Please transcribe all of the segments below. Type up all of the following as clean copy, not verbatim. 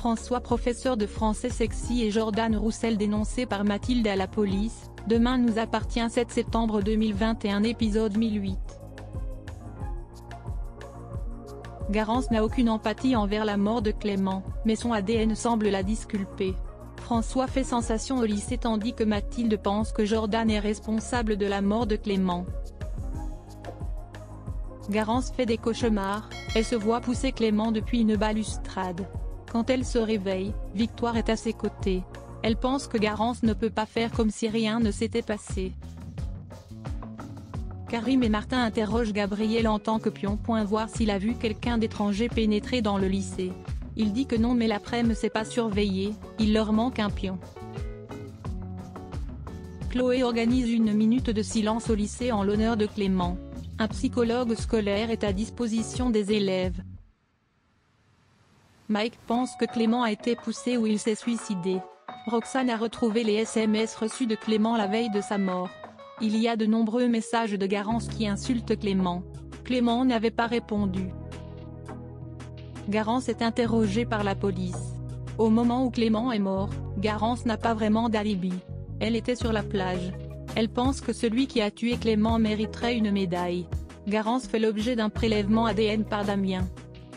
François professeur de français sexy et Jordan Roussel dénoncé par Mathilde à la police. Demain nous appartient 7 septembre 2021 épisode 1008. Garance n'a aucune empathie envers la mort de Clément, mais son ADN semble la disculper. François fait sensation au lycée tandis que Mathilde pense que Jordan est responsable de la mort de Clément. Garance fait des cauchemars, elle se voit pousser Clément depuis une balustrade. Quand elle se réveille, Victoire est à ses côtés. Elle pense que Garance ne peut pas faire comme si rien ne s'était passé. Karim et Martin interrogent Gabriel en tant que pion. Voir s'il a vu quelqu'un d'étranger pénétrer dans le lycée. Il dit que non mais l'après-midi c'est pas surveillé, il leur manque un pion. Chloé organise une minute de silence au lycée en l'honneur de Clément. Un psychologue scolaire est à disposition des élèves. Mike pense que Clément a été poussé ou il s'est suicidé. Roxane a retrouvé les SMS reçus de Clément la veille de sa mort. Il y a de nombreux messages de Garance qui insultent Clément. Clément n'avait pas répondu. Garance est interrogée par la police. Au moment où Clément est mort, Garance n'a pas vraiment d'alibi. Elle était sur la plage. Elle pense que celui qui a tué Clément mériterait une médaille. Garance fait l'objet d'un prélèvement ADN par Damien.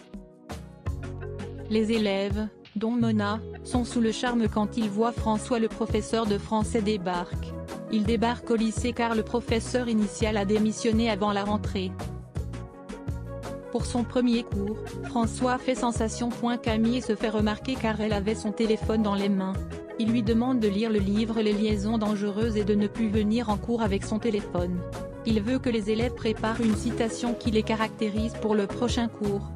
Les élèves, dont Mona, sont sous le charme quand ils voient François le professeur de français débarque. Il débarque au lycée car le professeur initial a démissionné avant la rentrée. Pour son premier cours, François fait sensation. Camille se fait remarquer car elle avait son téléphone dans les mains. Il lui demande de lire le livre Les liaisons dangereuses et de ne plus venir en cours avec son téléphone. Il veut que les élèves préparent une citation qui les caractérise pour le prochain cours.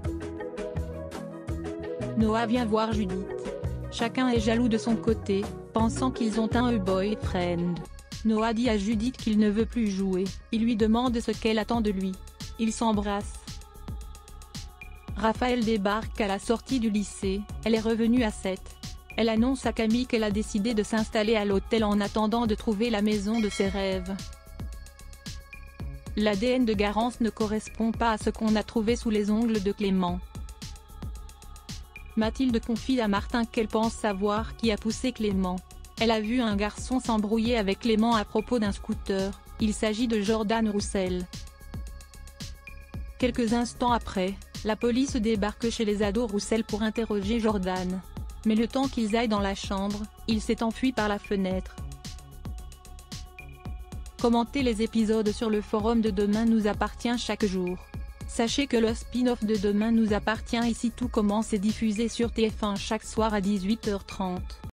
Noah vient voir Judith. Chacun est jaloux de son côté, pensant qu'ils ont un boyfriend. Noah dit à Judith qu'il ne veut plus jouer, il lui demande ce qu'elle attend de lui. Ils s'embrassent. Raphaël débarque à la sortie du lycée, elle est revenue à 7. Elle annonce à Camille qu'elle a décidé de s'installer à l'hôtel en attendant de trouver la maison de ses rêves. L'ADN de Garance ne correspond pas à ce qu'on a trouvé sous les ongles de Clément. Mathilde confie à Martin qu'elle pense savoir qui a poussé Clément. Elle a vu un garçon s'embrouiller avec Clément à propos d'un scooter, il s'agit de Jordan Roussel. Quelques instants après, la police débarque chez les ados Roussel pour interroger Jordan. Mais le temps qu'ils aillent dans la chambre, il s'est enfui par la fenêtre. Commentez les épisodes sur le forum de Demain nous appartient chaque jour. Sachez que le spin-off de Demain nous appartient Ici tout commence est diffusé sur TF1 chaque soir à 18h30.